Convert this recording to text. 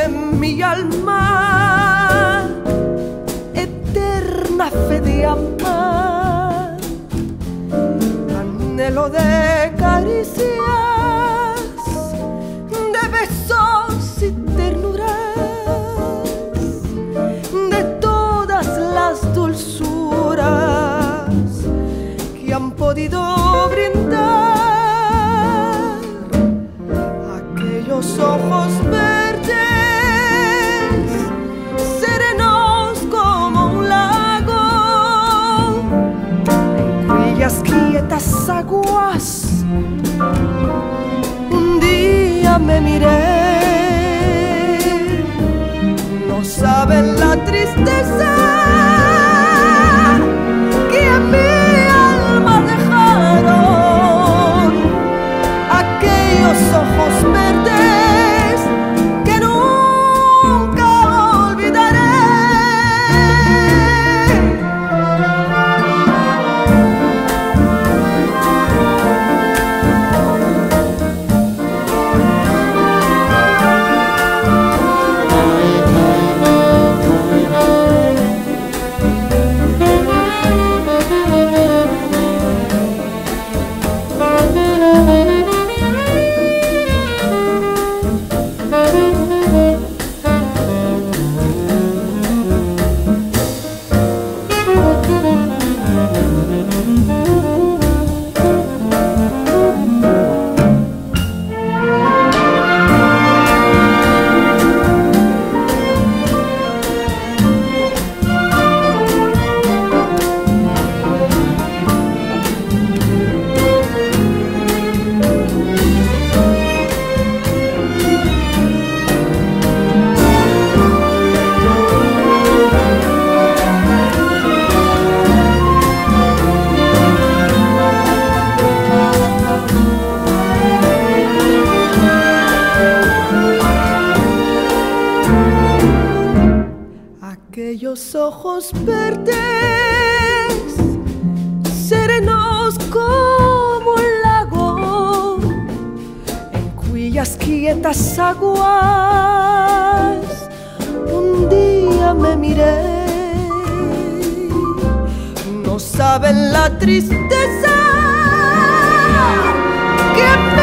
en mi alma eterna fe de amar, anhelo de caricias, de besos y ternuras, de todas las dulzuras que han podido brindar aquellos ojos verdes, serenos como un lago, en cuyas quietas aguas un día me miré. No saben la tristeza que en mi alma dejaron aquellos ojos verdes que nunca olvidaré. Aquellos ojos verdes, serenos como un lago, en cuyas quietas aguas un día me miré. No saben la tristeza que